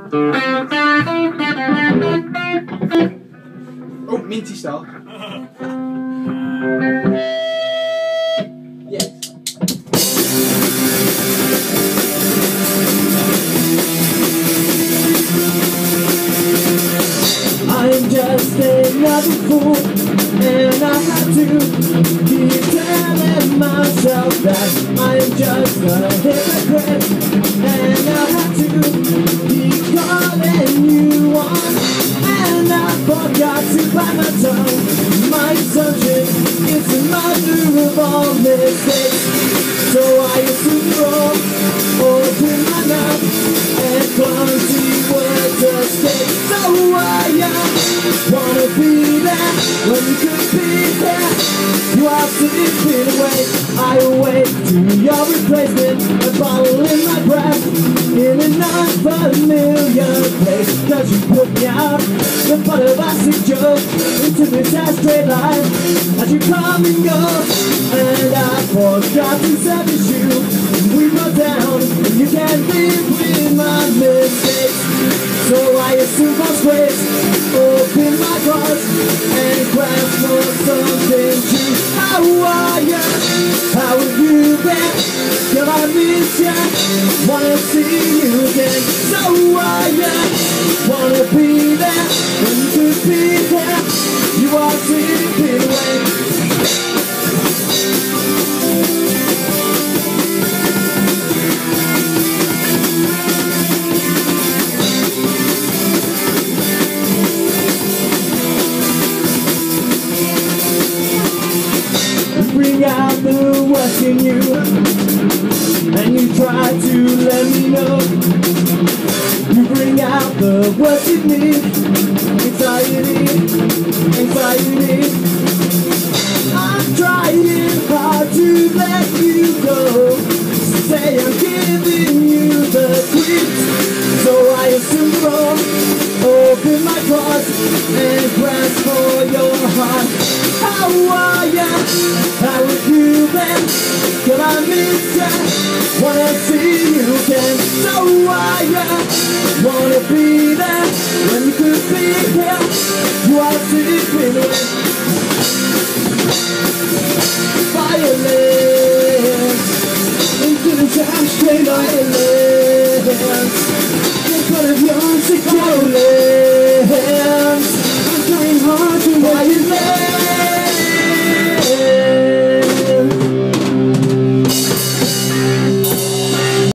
Oh, minty style. Yes. I'm just another fool, and I have to keep telling myself that I'm just a hypocrite, and I have to keep calling you on, and I forgot to bite my tongue. My assumption is the mother of all mistakes, so I assume wrong, open my mouth, and clumsy words escape. So I wanna be there when you could be there. You are slipping away. I awake to your replacement, a bottle in my breath, in an unfamiliar place. Cause you put me out, the butt of acid joke, into this straight line as you come and go. And I forgot to service you. We go down, and you can't live with my mistakes. So I assume God's grace, open my doors, and grab for something true. How are ya? How have you been? Girl, I miss ya, wanna see you again. So are ya? Wanna be there when you could be there. You are slipping away. Bring out the worst in you, and you try to let me know. You bring out the worst in me, anxiety, anxiety. I'm trying hard to let you go, say I'm giving you the creeps. So I assume wrong, open my claws, and grasp for your heart. How are ya? How have you been? Girl, I miss ya, wanna see you again. So are ya? Wanna be there when you could be here. You are slipping away. Violence into the time straight violence.